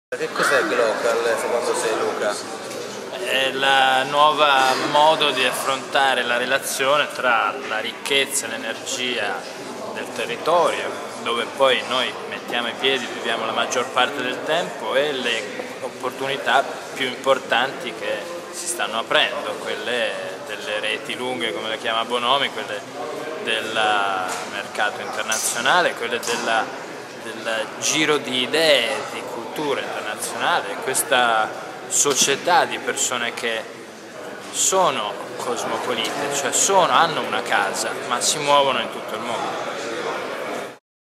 Che cos'è Glocal secondo te, Luca? È il nuovo modo di affrontare la relazione tra la ricchezza e l'energia del territorio, dove poi noi mettiamo i piedi, viviamo la maggior parte del tempo, e le opportunità più importanti che si stanno aprendo, quelle delle reti lunghe, come le chiama Bonomi, quelle del mercato internazionale, quelle del giro di idee, di cultura internazionale, questa società di persone che sono cosmopolite, cioè hanno una casa, ma si muovono in tutto il mondo.